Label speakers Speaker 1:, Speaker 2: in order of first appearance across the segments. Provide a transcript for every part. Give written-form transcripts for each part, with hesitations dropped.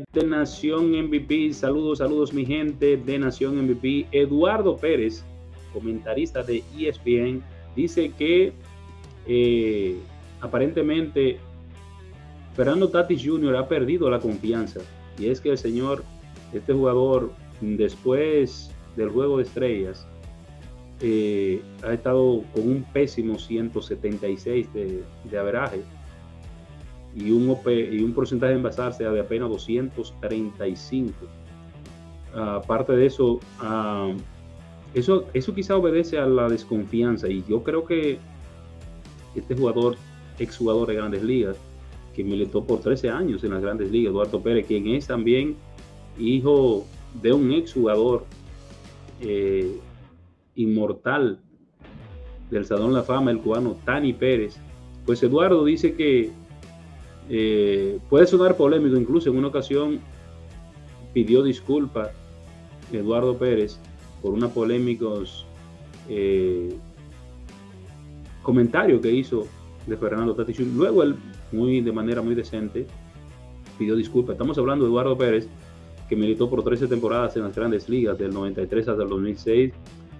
Speaker 1: de Nación MVP. Saludos, saludos mi gente de Nación MVP. Eduardo Pérez, comentarista de ESPN, dice que eh, aparentemente Fernando Tatis Jr. ha perdido la confianza. Y es que el señor, este jugador, después del Juego de Estrellas, ha estado con un pésimo 176 de averaje y un porcentaje de envasarse de apenas 235. Aparte de eso, eso quizá obedece a la desconfianza, y yo creo que este jugador, exjugador de Grandes Ligas, que militó por 13 años en las Grandes Ligas, Eduardo Pérez, quien es también hijo de un exjugador inmortal del Salón de la Fama, el cubano Tani Pérez. Pues Eduardo dice que puede sonar polémico, incluso en una ocasión pidió disculpas Eduardo Pérez por unos polémicos comentarios que hizo de Fernando Tatis Jr. Luego él, de manera muy decente, pidió disculpas. Estamos hablando de Eduardo Pérez, que militó por 13 temporadas en las Grandes Ligas, del 93 hasta el 2006.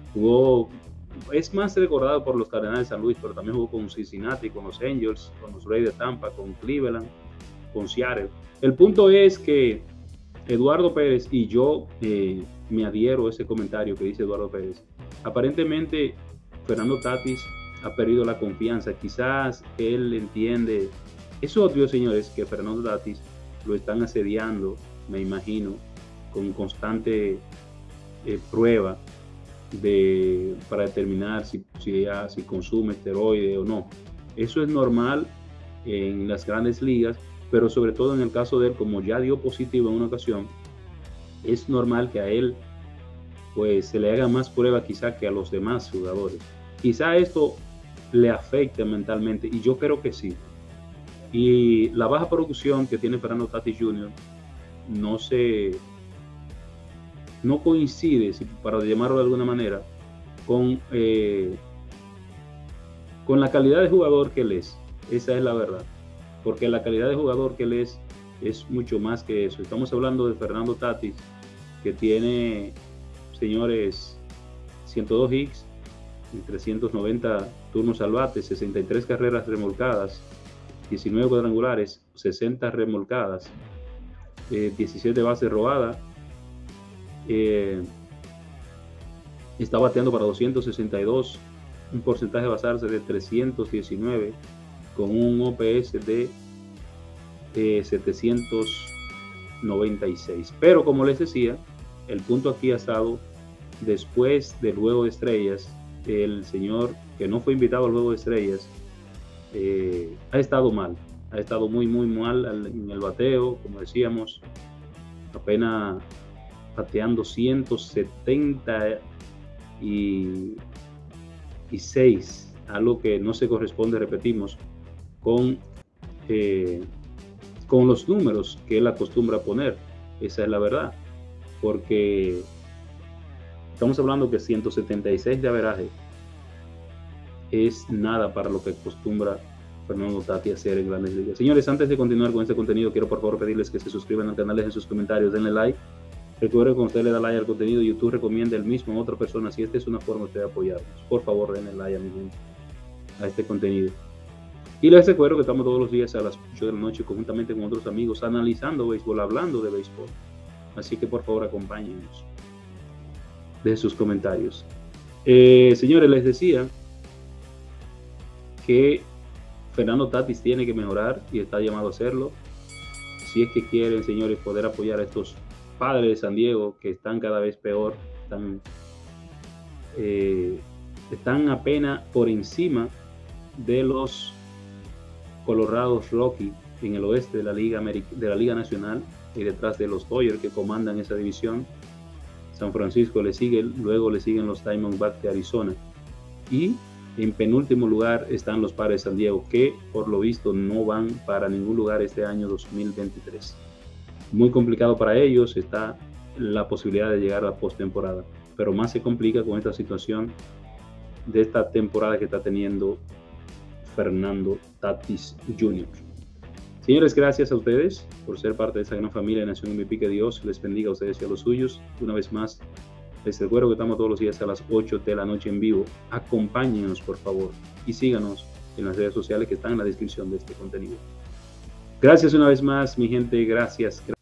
Speaker 1: Es más recordado por los Cardenales de San Luis, pero también jugó con Cincinnati, con los Angels, con los Rays de Tampa, con Cleveland, con Seattle. El punto es que Eduardo Pérez, y yo me adhiero a ese comentario que dice Eduardo Pérez, aparentemente Fernando Tatis ha perdido la confianza. Quizás él entiende, es obvio, señores, que Fernando Tatis lo están asediando, me imagino, con constante prueba para determinar si consume esteroide o no. Eso es normal en las Grandes Ligas, pero sobre todo en el caso de él, como ya dio positivo en una ocasión, es normal que a él pues se le haga más prueba quizá que a los demás jugadores. Quizá esto le afecte mentalmente, y yo creo que sí. Y la baja producción que tiene Fernando Tatis Jr. no coincide, para llamarlo de alguna manera, con la calidad de jugador que él es. Esa es la verdad, porque la calidad de jugador que él es mucho más que eso. Estamos hablando de Fernando Tatis, que tiene, señores, 102 hits, 390 turnos al bate, 63 carreras remolcadas, 19 cuadrangulares, 60 remolcadas, 17 bases robadas. Está bateando para 262, un porcentaje de basarse de 319, con un OPS de 796. Pero como les decía, el punto aquí ha estado después del Juego de Estrellas. El señor, que no fue invitado al Juego de Estrellas, ha estado mal, ha estado muy mal en el bateo, como decíamos, apenas bateando 176, algo que no se corresponde, repetimos, con los números que él acostumbra a poner. Esa es la verdad, porque estamos hablando que 176 de averaje es nada para lo que acostumbra Fernando Tatis a hacer en Grandes Ligas. Señores, antes de continuar con este contenido, quiero por favor pedirles que se suscriban al canal, dejen sus comentarios, denle like. Recuerden que cuando usted le da like al contenido, YouTube recomienda el mismo a otra persona. Si esta es una forma de apoyarnos, por favor denle like a este contenido. Y les recuerdo que estamos todos los días a las 8 de la noche conjuntamente con otros amigos analizando béisbol, hablando de béisbol. Así que por favor acompáñenos. Dejen sus comentarios. Señores, les decía que Fernando Tatis tiene que mejorar y está llamado a hacerlo. Si es que quieren, señores, poder apoyar a estos Padres de San Diego, que están cada vez peor, están apenas por encima de los Colorado Rockies en el oeste de la Liga Nacional, y detrás de los Dodgers, que comandan esa división. San Francisco le sigue, luego le siguen los Diamondbacks de Arizona, y en penúltimo lugar están los Padres de San Diego, que por lo visto no van para ningún lugar este año 2023. Muy complicado para ellos, está la posibilidad de llegar a la postemporada, pero más se complica con esta situación de esta temporada que está teniendo Fernando Tatis Jr. Señores, gracias a ustedes por ser parte de esa gran familia de Nación MVP. Que Dios les bendiga a ustedes y a los suyos. Una vez más, les recuerdo que estamos todos los días a las 8 de la noche en vivo. Acompáñenos, por favor, y síganos en las redes sociales que están en la descripción de este contenido. Gracias una vez más, mi gente. Gracias.